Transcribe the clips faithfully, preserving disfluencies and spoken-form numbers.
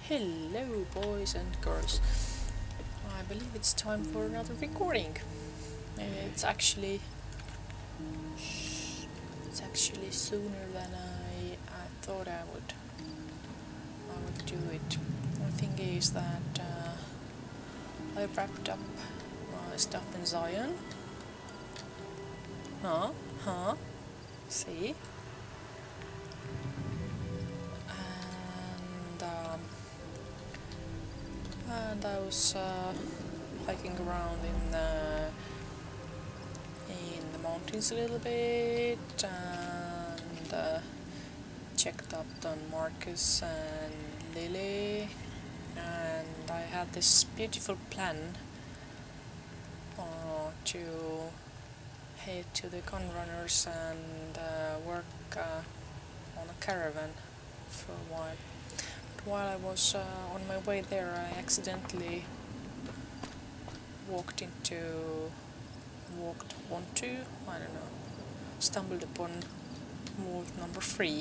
Hello boys and girls. I believe it's time for another recording. It's actually it's actually sooner than I, I thought I would I would do it. The thing is that uh, I wrapped up my stuff in Zion. Huh? Huh? See? And um, and I was uh, hiking around in the in the mountains a little bit and uh, checked up on Marcus and Lily, and I had this beautiful plan uh, to head to the gun runners and uh, work uh, on a caravan for a while. But while I was uh, on my way there, I accidentally walked into, walked onto, I don't know, stumbled upon vault number three.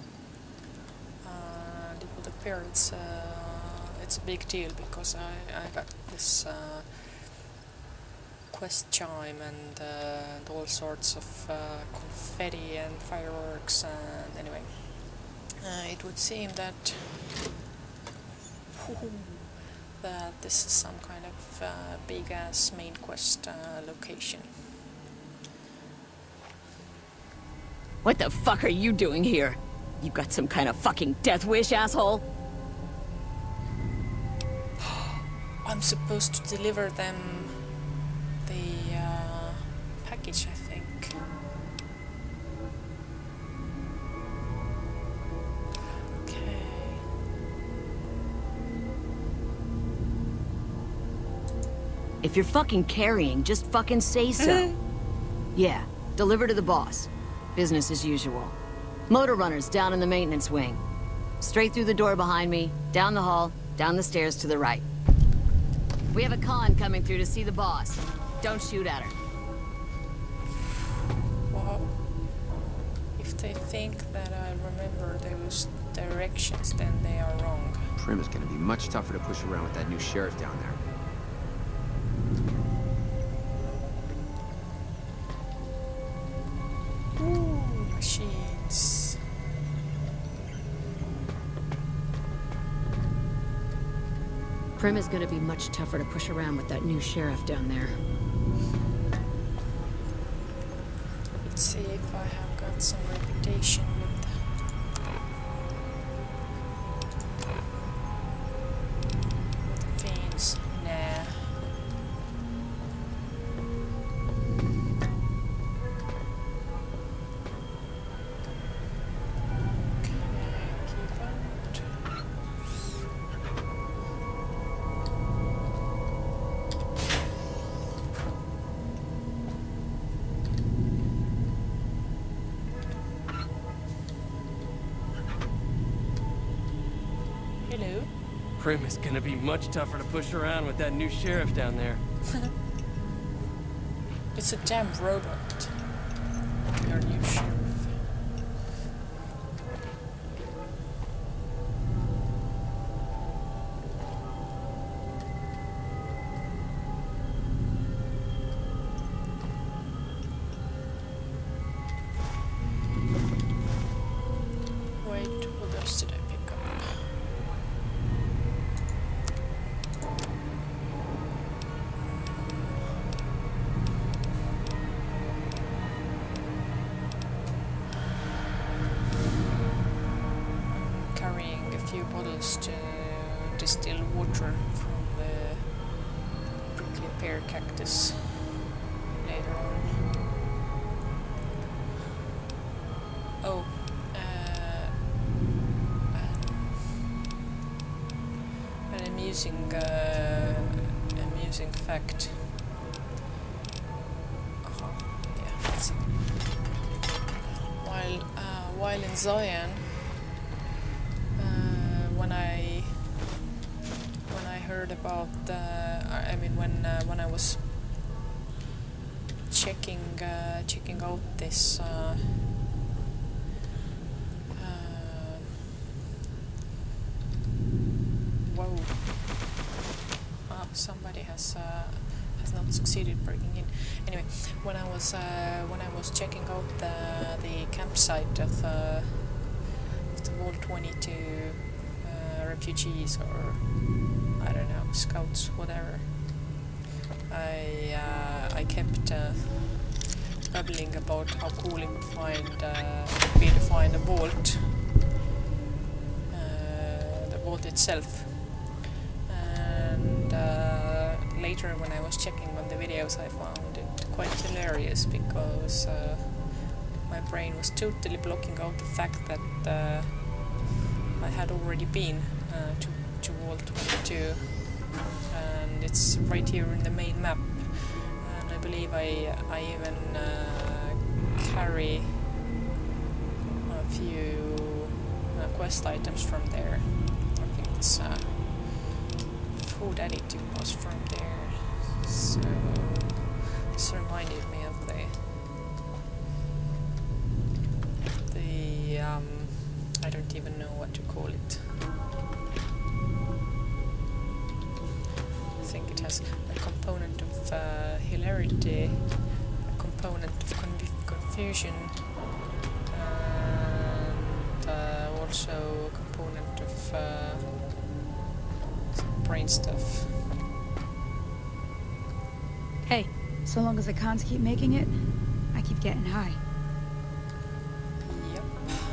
And it would appear it's, uh, it's a big deal because I, I got this uh, quest chime and, uh, and all sorts of uh, confetti and fireworks, and anyway, uh, it would seem that that this is some kind of uh, big ass main quest uh, location. What the fuck are you doing here? You got some kind of fucking death wish, asshole? I'm supposed to deliver them the uh, package, I think. Okay. If you're fucking carrying, just fucking say so. Yeah, deliver to the boss. Business as usual. Motor runners down in the maintenance wing. Straight through the door behind me, down the hall, down the stairs to the right. We have a con coming through to see the boss. Don't shoot at her. Well, if they think that I remember those directions, then they are wrong. Prim is gonna be much tougher to push around with that new sheriff down there. Ooh, machines. Prim is gonna be much tougher to push around with that new sheriff down there. Let's see if I have got some reputation with the Fiends. Nah. Hello. Prim is gonna be much tougher to push around with that new sheriff down there. It's a damn robot. Your new sheriff. Wait, what else did I pick up? Carrying a few bottles to distill water from the prickly pear cactus later on. Oh, uh, an amusing, uh, amusing fact. Uh-huh. Yeah, that's it. While, uh, while in Zion, when I when I heard about uh, I mean when uh, when I was checking uh, checking out this uh, uh, somebody has uh, has not succeeded breaking in. Anyway, when I was uh, when I was checking out the the campsite of, uh, of the Vault twenty-two uh, refugees, or I don't know, scouts, whatever, I uh, I kept uh, babbling about how cool it would find uh, be to find a vault, uh, the vault itself. And uh, later, when I was checking on the videos, I found it quite hilarious because uh, my brain was totally blocking out the fact that uh, I had already been uh, to, to Vault twenty-two, and it's right here in the main map. And I believe I, I even uh, carry a few uh, quest items from there. I think it's uh, food additive was from there, so this reminded me of the the um, I don't even know what to call it. I think it has a component of uh, hilarity, a component of conf confusion, and uh, also a component of uh, brain stuff. Hey, so long as the cons keep making it, I keep getting high. Yep.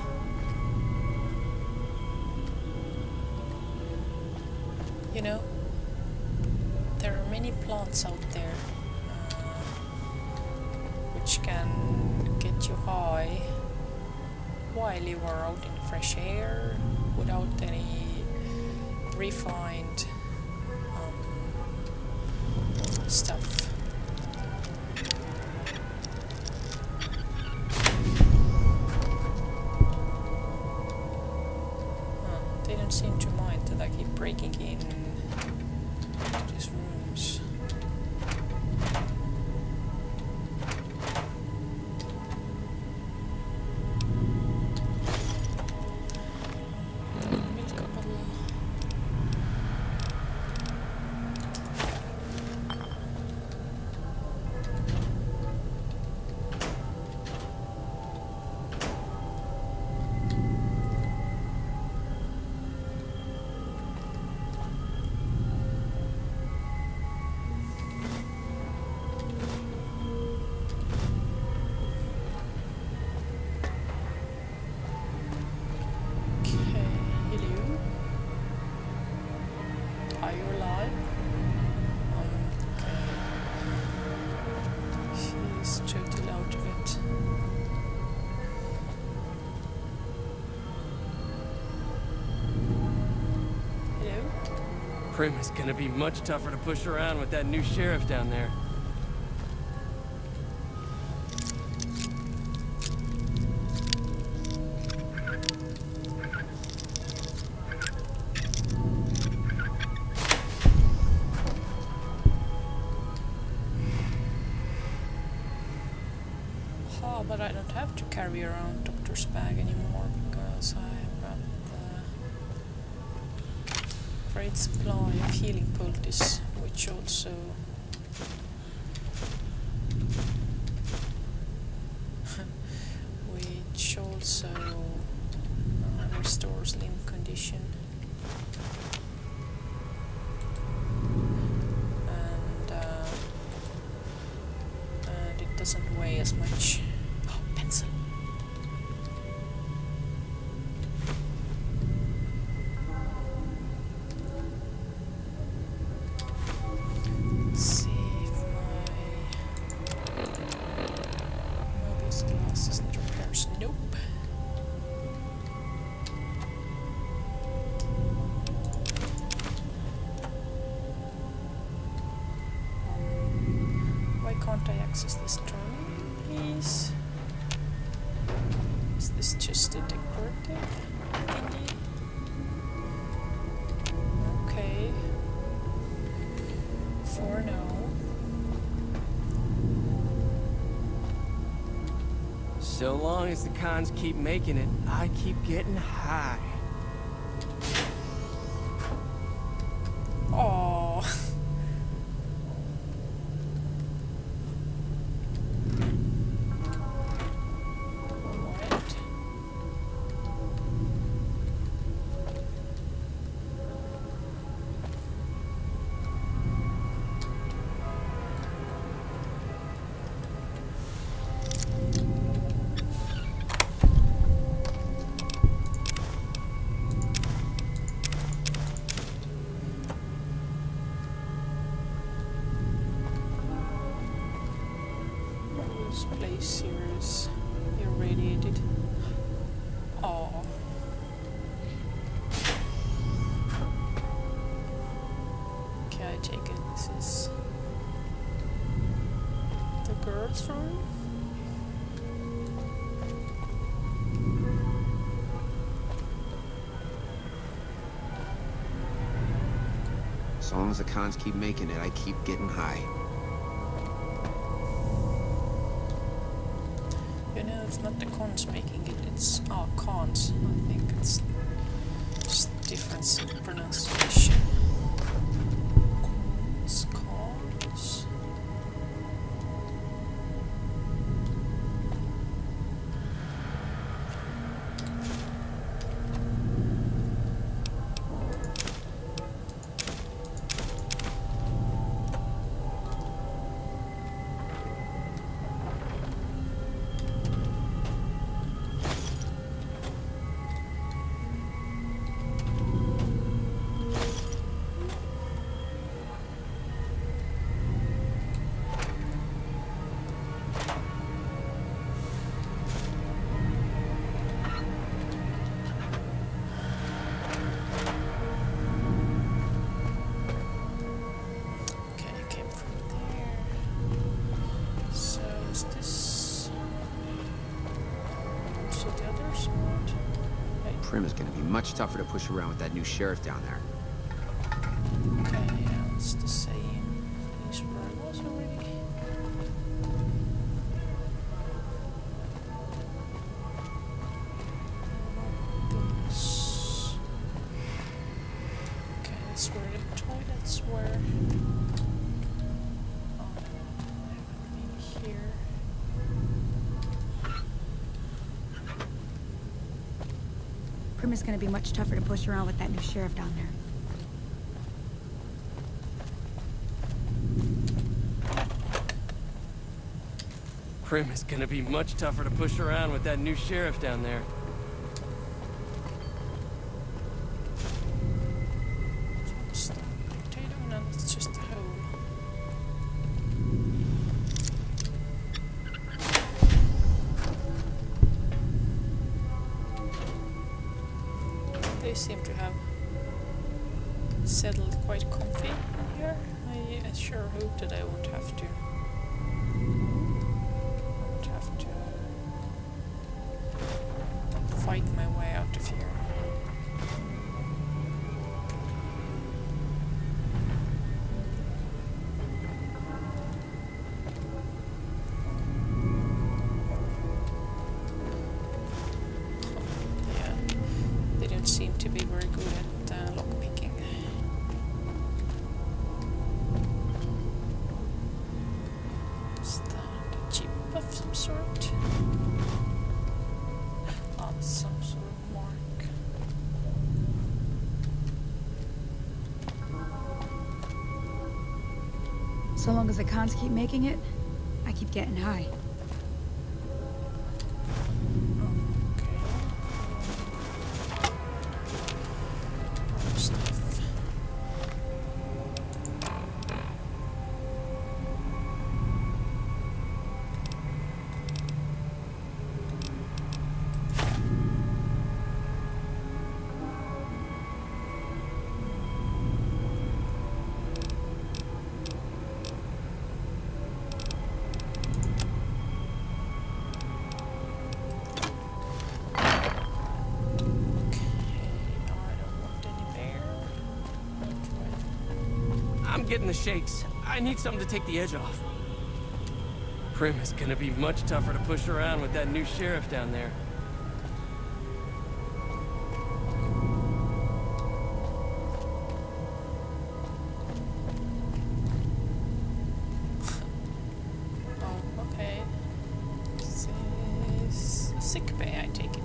You know, there are many plants out there uh, which can get you high while you are out in fresh air without any refined stuff. Huh, they don't seem to mind that I keep breaking in to these rooms. Milk bottle. Prim is gonna be much tougher to push around with that new sheriff down there. Oh, but I don't have to carry around doctor's bag anymore because I've got the great supply of healing poultice, which also which also uh, restores limb condition. And uh, and it doesn't weigh as much. Oh, pencil. Let's see if my Mobius glasses need repairs. Nope. Why can't I access this terminal, please? Is this just a decorative thingy? Okay. For now. So long as the cons keep making it, I keep getting high. Oh, This place here is irradiated. Oh. Okay, I take it this is the girls' room. As long as the cons keep making it, I keep getting high. You know, it's not the cons making it, it's oh, cons. I think it's just difference in pronunciation. Cons, cons. Prim is gonna be much tougher to push around with that new sheriff down there. Okay, yeah, it's the same place where I was already. This. Okay, that's where the toilets were. Oh, maybe here. Prim is gonna be much tougher to push around with that new sheriff down there. Prim is gonna be much tougher to push around with that new sheriff down there. It's the potato, no, it's just a hole. They seem to have settled quite comfy in here. I, I sure hope that I won't have to. Won't have to fight my way out of here. Seem to be very good at uh, lockpicking. Is that a chip of some sort? Oh, some sort of mark. So long as the cons keep making it, I keep getting high. I'm getting the shakes. I need something to take the edge off. Prim is gonna be much tougher to push around with that new sheriff down there. Oh, okay. This is a sick bay, I take it.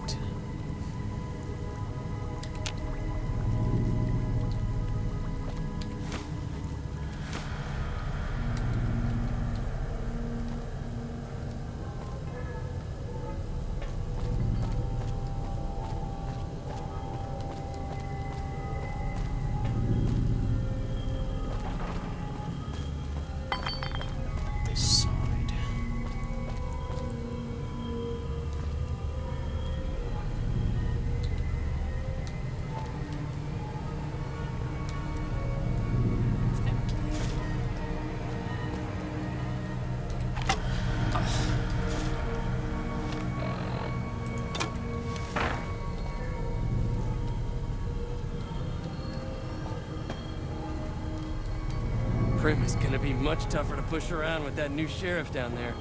Prim is gonna be much tougher to push around with that new sheriff down there.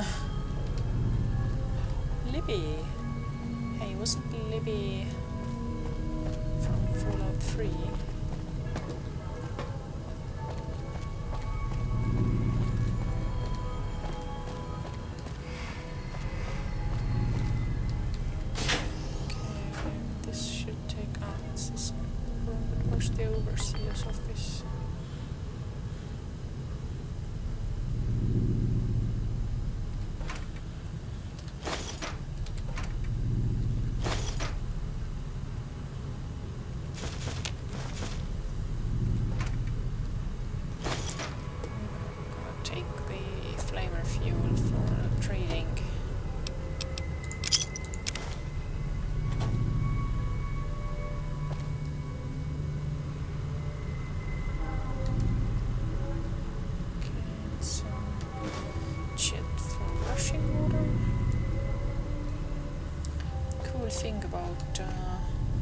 Libby. Hey, wasn't Libby from Fallout three? The overseer's office. I'm gonna take the flamer fuel for trading. Thing about uh,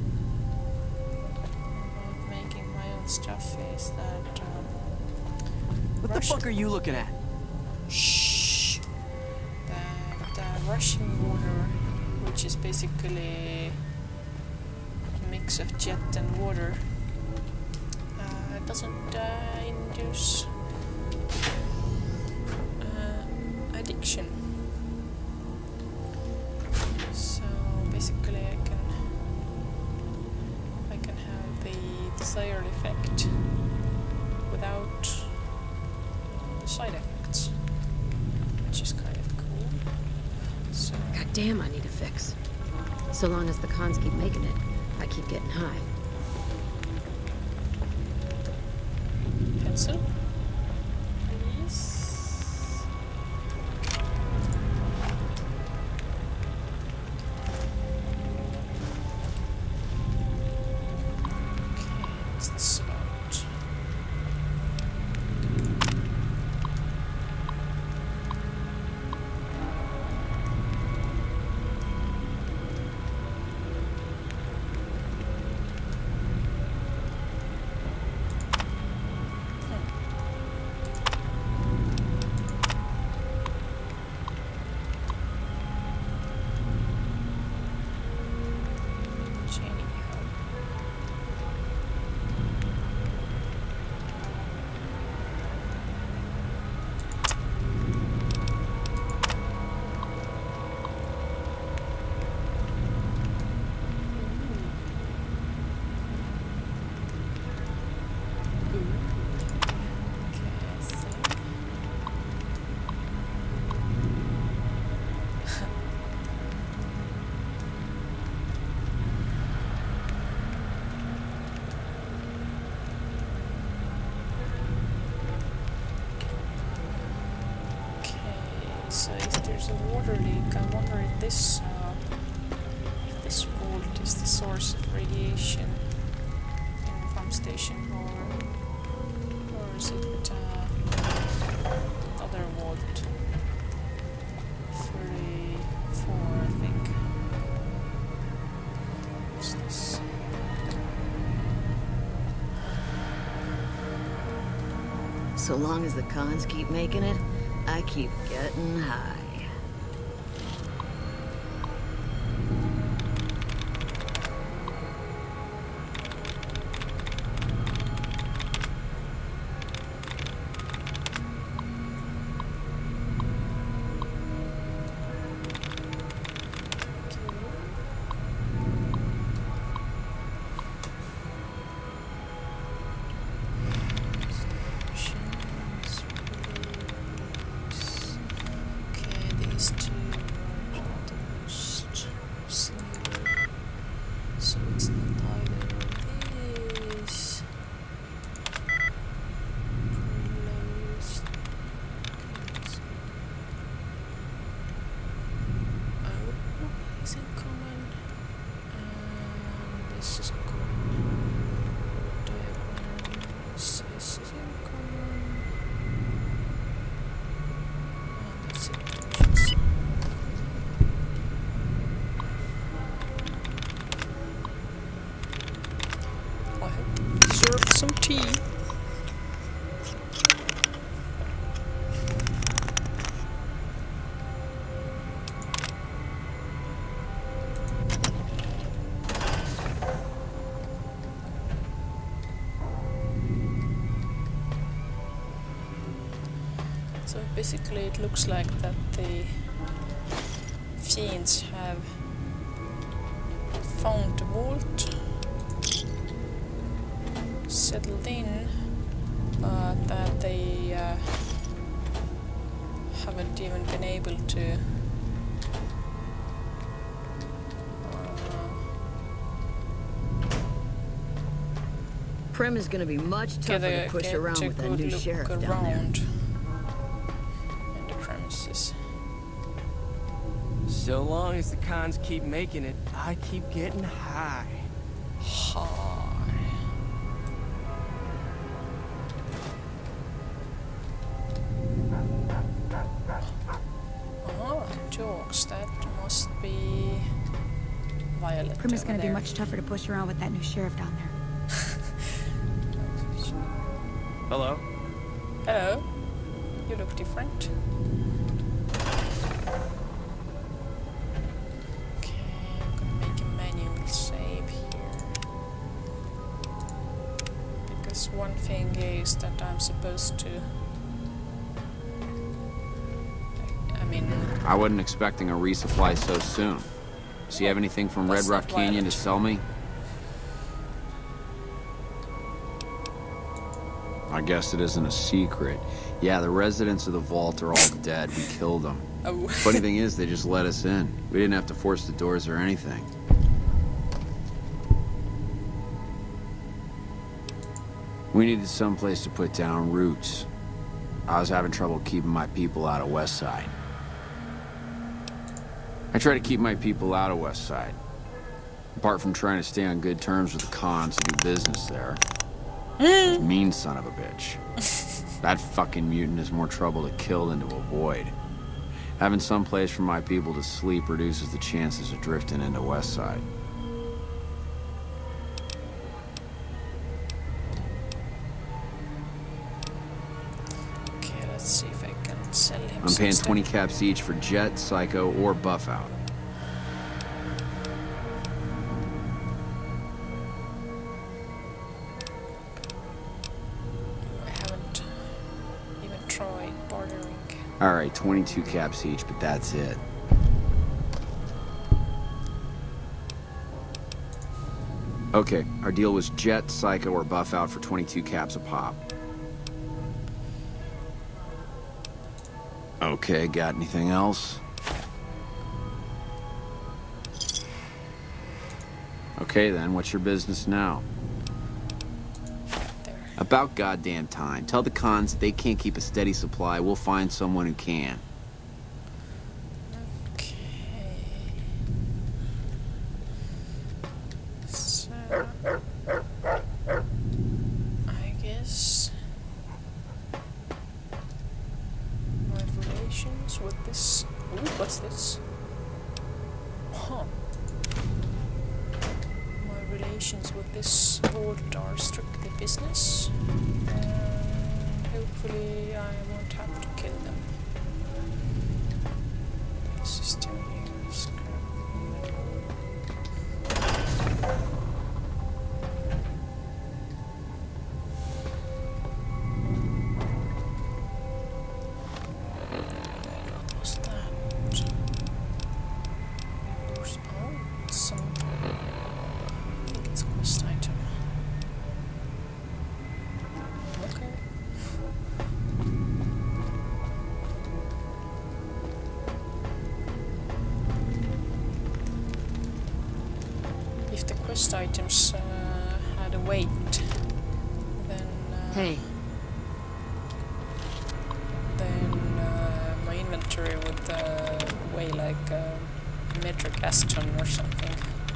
about making my own stuff is that um, what the fuck are you looking at? Shh. The, the rushing water, which is basically a mix of jet and water, uh, doesn't uh, induce uh, addiction. Basically, I can I can have the desired effect without uh, the side effects, which is kind of cool. So God damn, I need a fix. So long as the cons keep making it, I keep getting high. Pencil, please. So if there's a water leak, I wonder if this uh, if this vault is the source of radiation in the pump station, or or is it uh, other vault? thirty-four, I think. What's this? So long as the cons keep making it, I keep getting high. Some tea. basically it looks like that the Fiends have found the vault, settled in, but that they uh, haven't even been able to Prim is gonna be much tougher get a, to push get around a with that good new look sheriff down there. around in the premises. So long as the cons keep making it, I keep getting high. Hi. Oh, jokes. That must be Violet. Prim is over gonna be there. much tougher to push around with that new sheriff down there. Hello? Hello. You look different. Okay, I'm gonna make a manual save here. Because one thing is that I'm supposed to... I, I mean... I wasn't expecting a resupply so soon. So you have anything from That's Red Rock not Canyon to violent. sell me? I guess it isn't a secret. Yeah, the residents of the vault are all dead. We killed them. Oh. Funny thing is, they just let us in. We didn't have to force the doors or anything. We needed someplace to put down roots. I was having trouble keeping my people out of Westside. I try to keep my people out of Westside. Apart from trying to stay on good terms with the cons who do business there. Mean son of a bitch. That fucking mutant is more trouble to kill than to avoid. Having some place for my people to sleep reduces the chances of drifting into Westside. Okay, let's see if I can sell him I'm some paying stuff. twenty caps each for Jet, Psycho, or Buff Out. I haven't even tried bartering. Alright, twenty-two caps each, but that's it. Okay, our deal was Jet, Psycho, or Buff Out for twenty-two caps a pop. Okay, got anything else? Okay then, what's your business now? There. About goddamn time. Tell the cons they can't keep a steady supply. We'll find someone who can. Okay. So I guess my relations with this. Ooh, what's this? Huh. My relations with this vault are strictly business, and hopefully I won't have to kill them. This is still here. Scrap metal. Wait, what was that? Maybe there was- oh, some. I think it's a quest item. Okay. If the quest items uh, had a weight, then uh, Hey, then uh, my inventory would uh, weigh like a metric aston or something.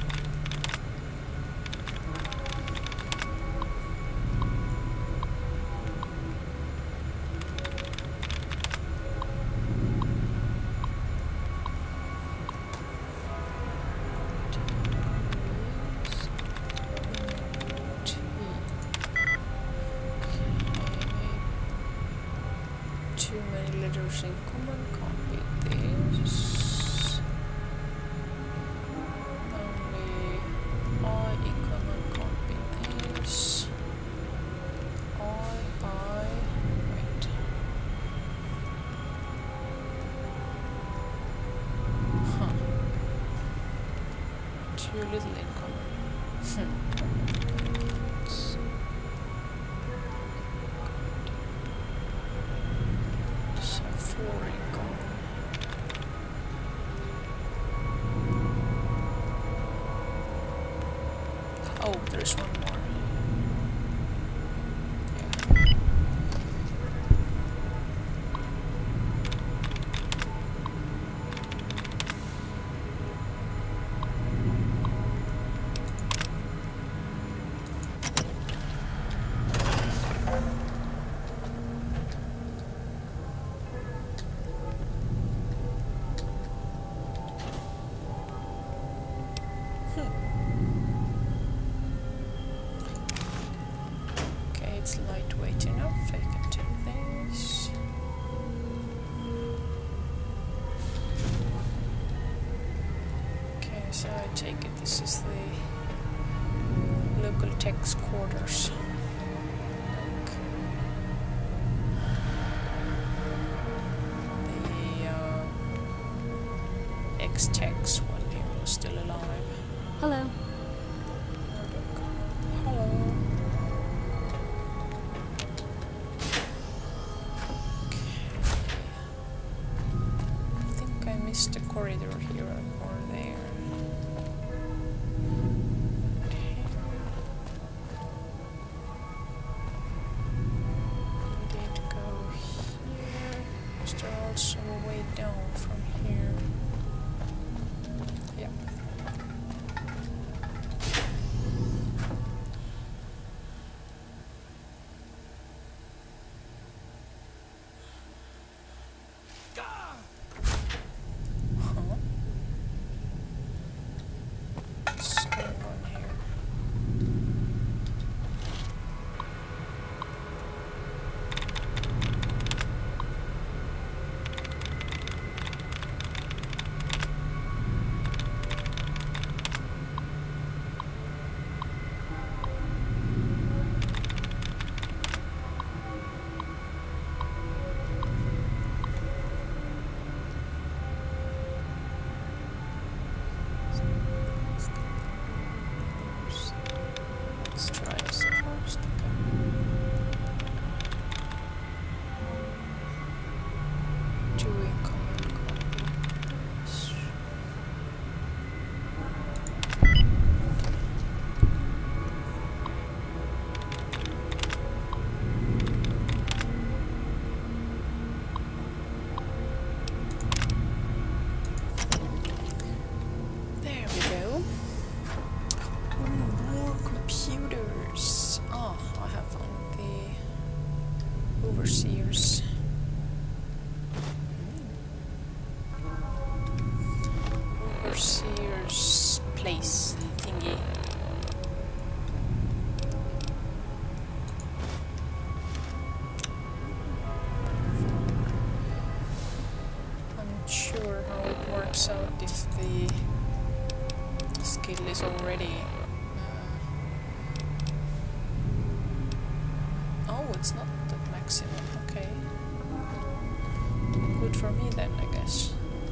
Too many letters in common, can't be this. Only I in common, can't be this. I, I, wait. Too little income. Hmm. So four income. Oh, there's one more. It's lightweight enough, I can take this. Okay, so I take it this is the local tech's quarters. Like the uh, ex-techs when he was still alive. Hello. Hello. The corridor here or there. We did go here. Is there also a way down from here? Yeah. Let's try this first. Two incoming copies. There we go. Ooh, more computers. Oh, I have found the overseers. Overseers place thingy. I'm not sure how it works out if the skill is already. Uh, oh, it's not the maximum. Okay. Good for me then, I guess.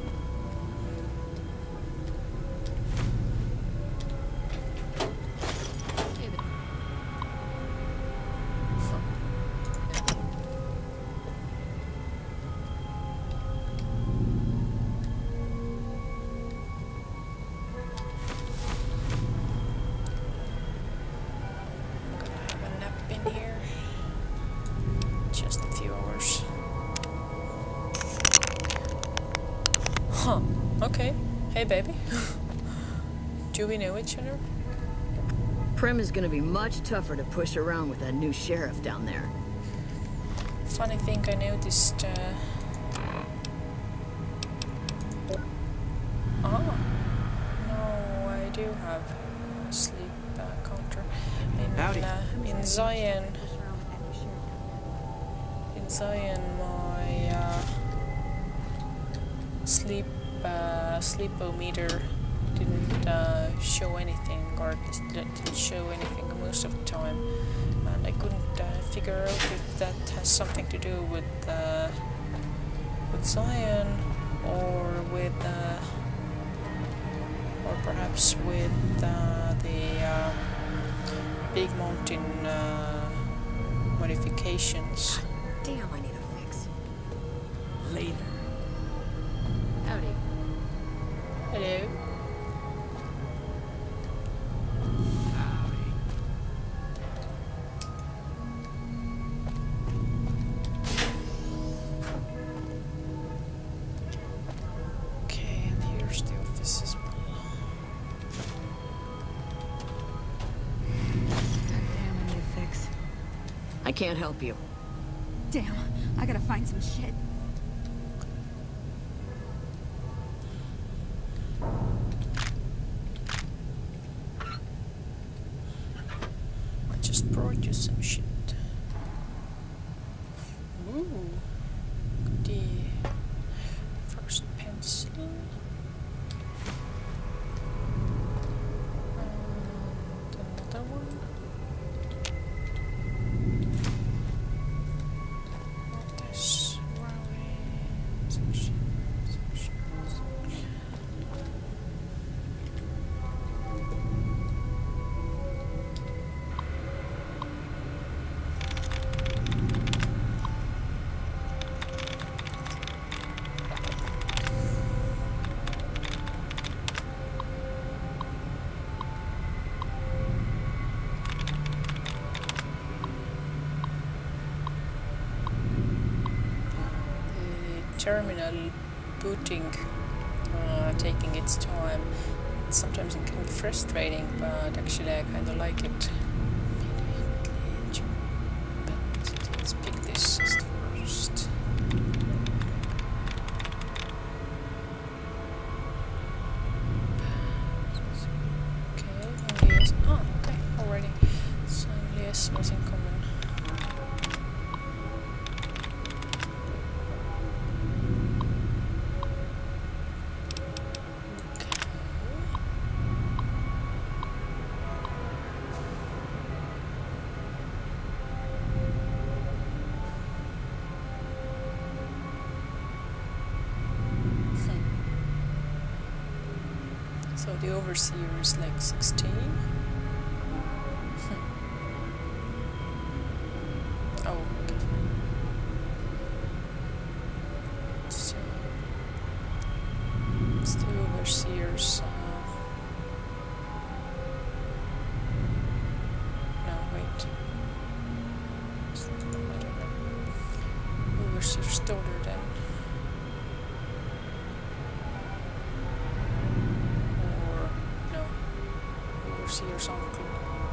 Huh, okay. Hey, baby. Do we know each other? Prim is gonna be much tougher to push around with that new sheriff down there. Funny thing I noticed, uh... Ah! No, I do have a sleep uh, counter. In, uh, in Zion... In Zion, my, uh... sleep uh, sleepometer didn't uh, show anything, or at least didn't show anything most of the time, and I couldn't uh, figure out if that has something to do with uh, with Zion or with uh, or perhaps with uh, the uh, big mountain uh, modifications. Damn, I need a fix. Later. Howdy. Hello. Okay, and here's the office as well. God damn, I need a fix. I can't help you. Damn, I gotta find some shit. I just brought you some shit. Ooh, the first pencil. And another one. This routing, some shit, some shit, some shit. Terminal booting, uh, taking its time. Sometimes it can be frustrating, but actually I kind of like it. But let's pick this first. Okay, only yes. Oh, okay, already. So yes, was in common. So the overseer is like sixteen. Oh, okay. So it's the overseer's. Uh, no, wait. It's, I don't know. Overseer's daughter then. Overseer's uncle.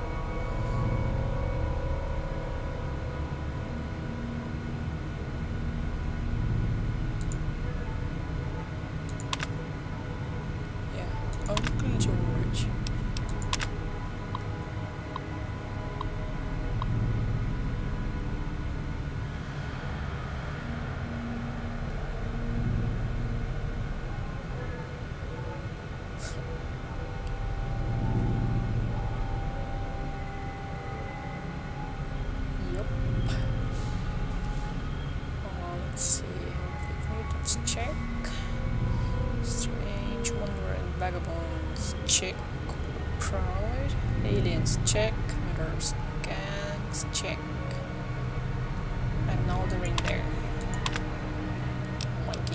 Yeah, Uncle George. Yep. Uh, let's see. Mutants check. Strange, Wanderer, and Vagabonds check. Pride. Aliens check. Mirrors, gangs check. And now they're in there. Monkey.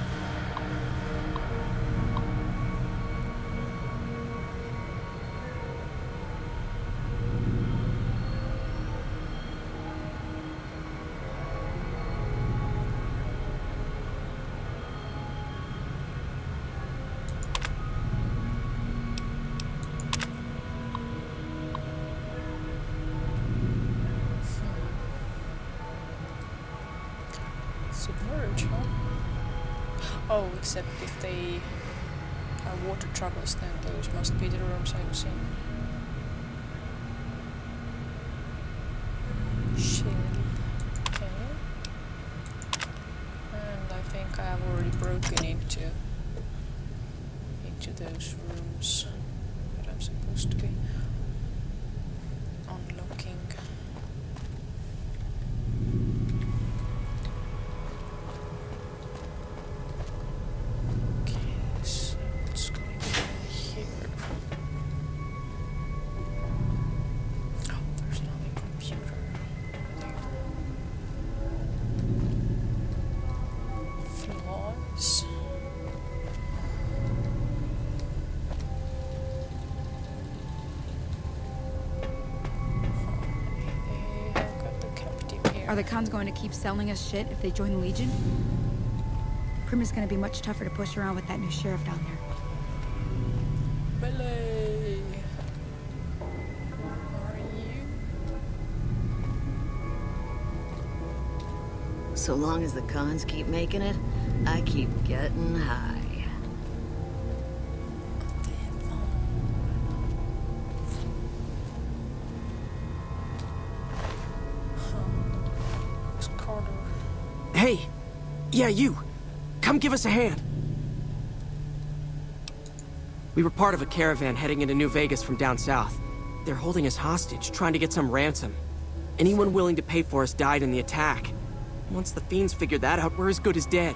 Submerge, huh? Oh, except if they are water troubles, then those must be the rooms I was in. Shield. Okay. And I think I have already broken into into those rooms that I'm supposed to be unlocking. Okay, so what's going on here? Are the cons going to keep selling us shit if they join the Legion? Prim is going to be much tougher to push around with that new sheriff down there. Billy, are you? So long as the cons keep making it, I keep getting high. Hey! Yeah, you! Come give us a hand! We were part of a caravan heading into New Vegas from down south. They're holding us hostage, trying to get some ransom. Anyone willing to pay for us died in the attack. Once the Fiends figured that out, we're as good as dead.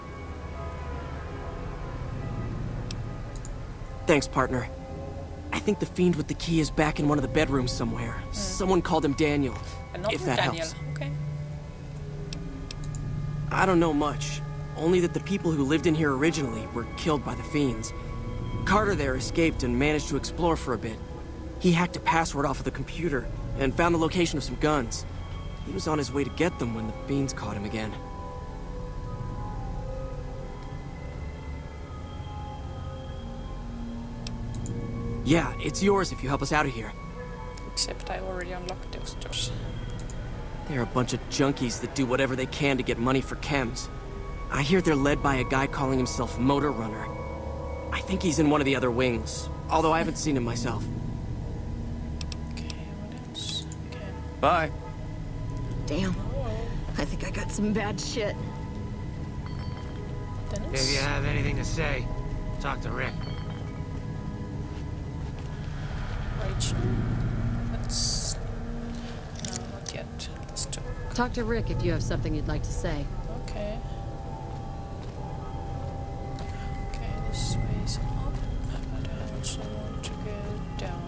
Thanks, partner. I think the Fiend with the key is back in one of the bedrooms somewhere. Mm. Someone called him Daniel, Another if that Daniel. helps. Okay. I don't know much. Only that the people who lived in here originally were killed by the Fiends. Carter there escaped and managed to explore for a bit. He hacked a password off of the computer and found the location of some guns. He was on his way to get them when the Fiends caught him again. Yeah, it's yours if you help us out of here. Except I already unlocked those doors. They're a bunch of junkies that do whatever they can to get money for chems. I hear they're led by a guy calling himself Motor Runner. I think he's in one of the other wings, although I haven't seen him myself. Okay, what else? Okay. Bye. Damn. I think I got some bad shit. Dennis? If you have anything to say, talk to Rick. Rachel. Let's... No, not yet. Let's talk. Talk to Rick if you have something you'd like to say. Okay. Okay, this way's up, but I also want to go down.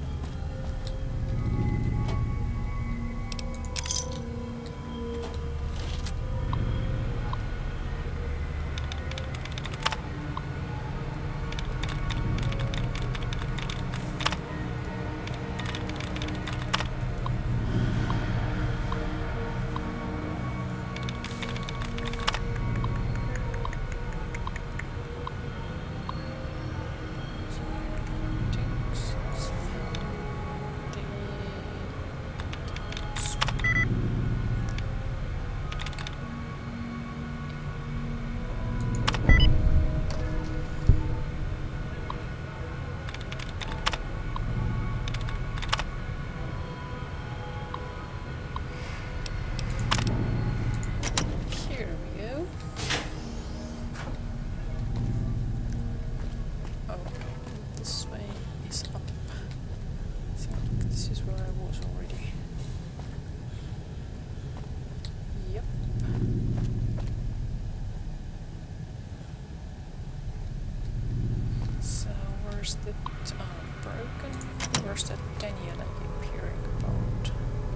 Where's the uh, broken? Where's that Daniel I keep hearing about?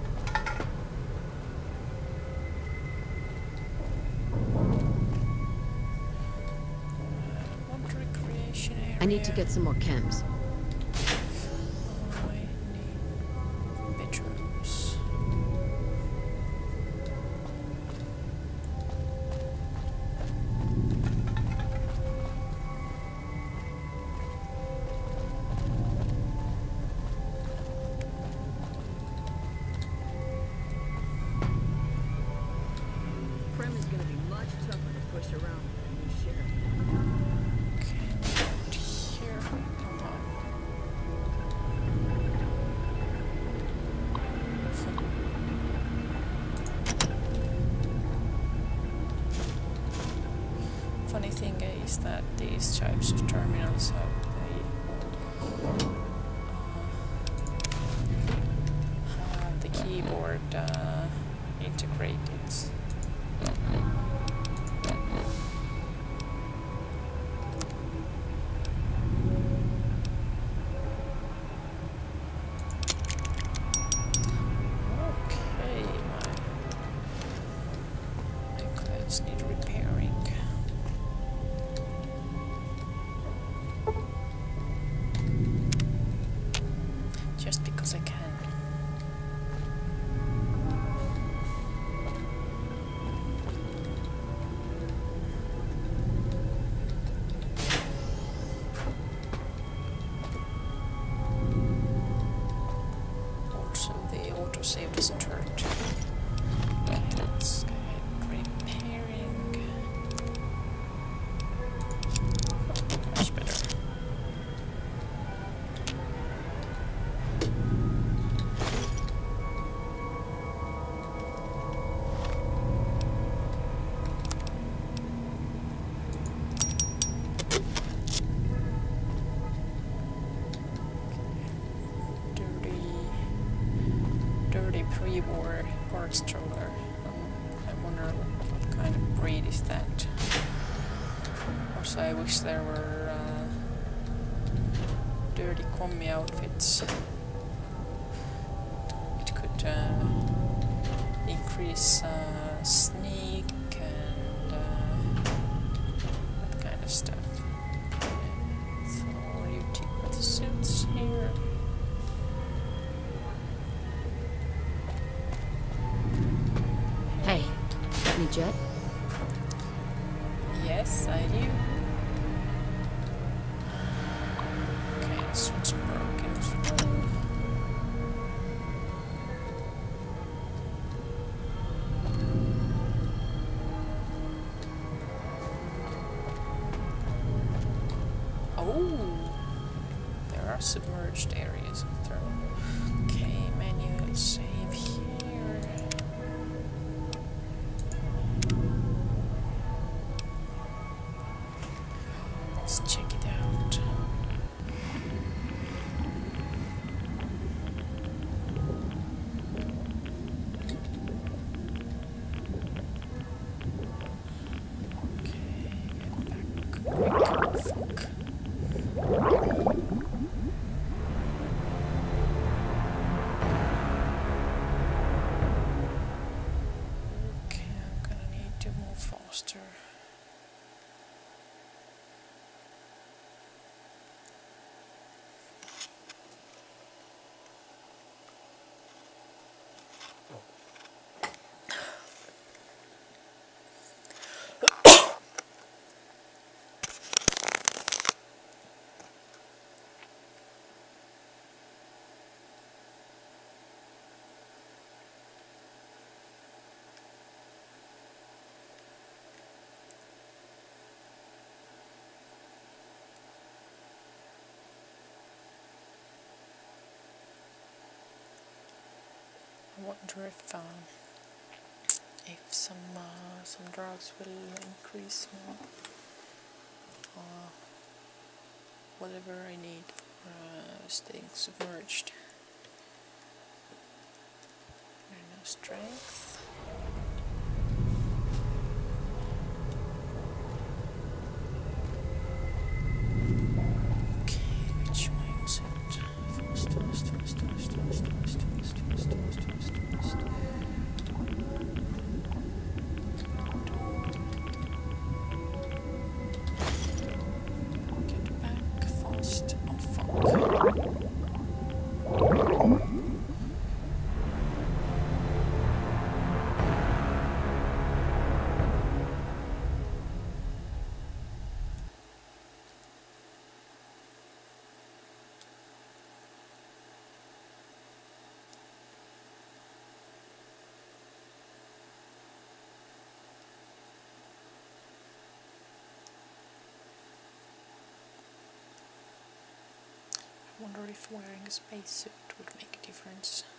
Uh, want recreation area. I need to get some more chems. I need bedrooms. Funny thing is that these types of terminals have the, uh, have the keyboard uh, integrated. Okay, my, my clothes need repairing. Just because I can. autosave doesn't hurt. Okay, let's get repairing. Much better. Pre-war part stroller. Um, I wonder what kind of breed is that. Also, I wish there were uh, dirty commie outfits. It could uh, increase uh, sneak and uh, that kind of stuff. Okay, so you take the suits here. Jet? Yes, I do. Okay, switch broken as well. Oh, there are submerged areas up there. Okay, manual save here. Let's check it out. Okay, get back. Fuck. Okay, I'm gonna need to move faster. I wonder if um, if some uh, some drugs will increase my uh, whatever I need for uh, staying submerged. No strength. Okay, which way was it? Fast, fast, fast, fast, fast, fast, fast, fast, fast, fast, fast. Get back fast. Oh fuck. I wonder if wearing a spacesuit would make a difference.